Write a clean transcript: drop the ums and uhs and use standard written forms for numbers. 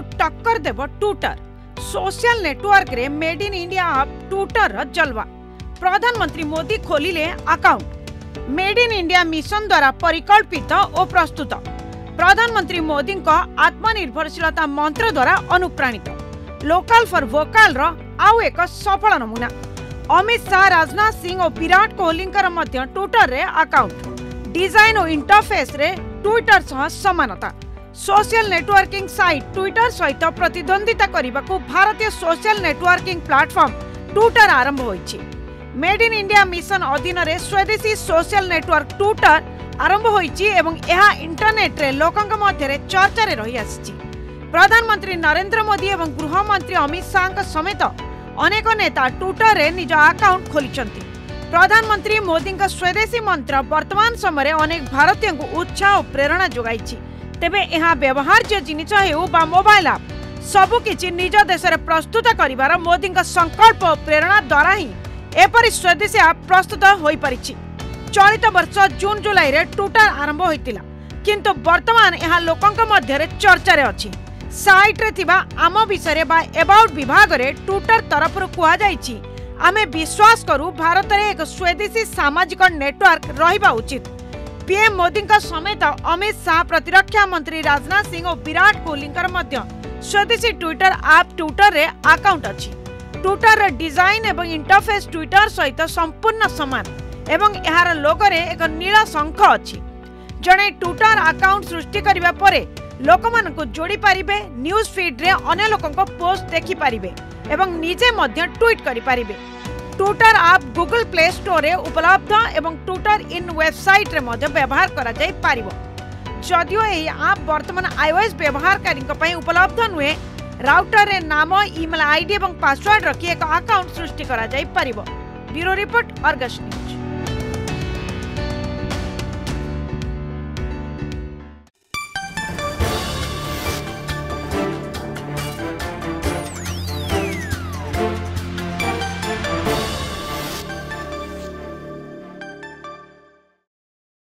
टक्कर देव Twitter. Social network रे made in India app Twitter जलवा। प्रधानमंत्री मोदी खोलिले account. Made in India mission द्वारा परिकल्पित और प्रस्तुत प्रधानमंत्री मोदी आत्मनिर्भरशीलता मंत्र द्वारा अनुप्राणित लोकल फॉर वोकल आउ एक सफल नमूना। अमित शाह, राजनाथ सिंह और विराट कोहली ट्विटर रे अकाउंट। डिजाइन और इंटरफेस रे ट्विटर सह समानता। सोशल नेटवर्किंग साइट ट्विटर सहित प्रतिद्वंदिता करने को भारतीय सोशल नेटवर्किंग प्लेटफॉर्म ट्विटर आरंभ होइछि। मेड इन इंडिया मिशन अधीन रे स्वदेशी सोशल नेटवर्क ट्विटर आरंभ होइछि एवं यह इंटरनेट रे लोकंक मध्य रे चर्चा रे रही आछि। प्रधानमंत्री नरेंद्र मोदी एवं गृहमंत्री अमित शाह समेत अनेक नेता ट्विटर रे निज अकाउंट खोलिछन्ति। प्रधानमंत्री मोदी स्वदेशी मंत्र वर्तमान समय अनेक भारतीय को उत्साह और प्रेरणा जोगाइछि। तेबे यहाँ व्यवहार्य जिनिस हेउ बा मोबाइल ऐप सबुकिछि निज देश में प्रस्तुत करिवार मोदी संकल्प और प्रेरणा द्वारा ही एपरि स्वदेशी ऐप प्रस्तुत होई परिछि। चलित वर्ष जून जुलाई रे ट्विटर आरंभ होइतिला, किंतु वर्तमान यहाँ लोकंक मध्य रे चर्चा रे अछि। साइट रे थिबा आम विषय बा अबाउट विभाग रे ट्विटर तरफ कुआ जाइछि आमे विश्वास करू भारत रे एक स्वदेशी सामाजिक नेटवर्क रहिबा उचित। पीएम मोदी समेत अमित शाह, प्रतिरक्षा मंत्री राजनाथ सिंह और विराट कोहली स्वदेशी ट्विटर ऐप ट्विटर रे अकाउंट अछि। ट्विटर रे डिजाइन एवं इंटरफेस ट्विटर सहित संपूर्ण समान एवं यार लोगो रे एक नीला शंख अछि। जणे ट्विटर अकाउंट सृष्टि करिबा परे लोकमानकु जोड़ी पारिबे। न्यूज फीड रे अन्य लोकंको पोस्ट देखि पारिबे एवं निजे मध्य ट्वीट करि पारिबे। Twitter app Google Play Store रे उपलब्ध एवं ट्विटर इन वेबसाइट रे मध्य व्यवहार करा जाय पारिबो। जदियो एही ऐप वर्तमान iOS व्यवहारकारीक पई उपलब्ध नुहे, राउटर रे नाम, ईमेल आईडी एवं पासवर्ड रखी एक अकाउंट सृष्टि करा जाय पारिबो। Bureau report, Argus news.